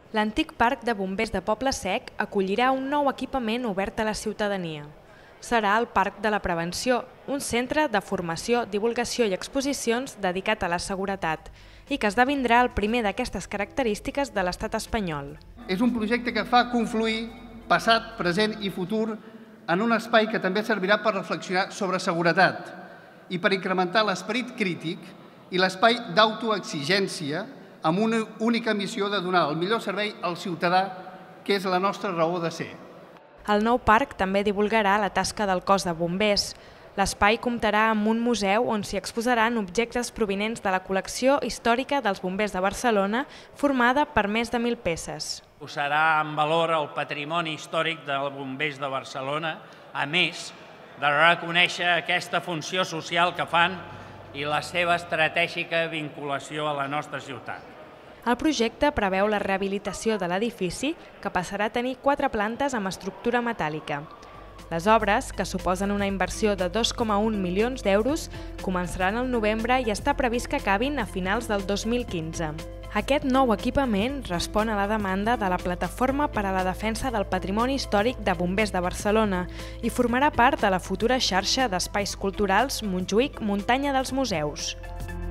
L'antic parc de bombers de Poble Sec acollirà un nou equipament obert a la ciutadania. Serà el Parc de la Prevenció, un centre de formació, divulgació i exposicions dedicat a la seguretat i que esdevindrà el primer d'aquestes característiques de l'estat espanyol. És un projecte que fa confluir passat, present i futur en un espai que també servirà per reflexionar sobre seguretat i per incrementar l'esperit crític i l'espai d'autoexigència amb una única missió de donar el millor servei al ciutadà, que és la nostra raó de ser. El nou parc també divulgarà la tasca del cos de bombers. L'espai comptarà amb un museu on s'hi exposaran objectes provinents de la col·lecció històrica dels bombers de Barcelona, formada per més de 1.000 peces. Posarà en valor el patrimoni històric dels bombers de Barcelona, a més de reconèixer aquesta funció social que fan i la seva estratègica vinculació a la nostra ciutat. El projecte preveu la rehabilitació de l'edifici, que passarà a tenir 4 plantes amb estructura metàl·lica. Les obres, que suposen una inversió de 2,1 milions d'euros, començaran al novembre i està previst que acabin a finals del 2015. Aquest nou equipament respon a la demanda de la Plataforma per a la Defensa del Patrimoni Històric de Bombers de Barcelona i formarà part de la futura xarxa d'espais culturals Montjuïc Muntanya dels Museus.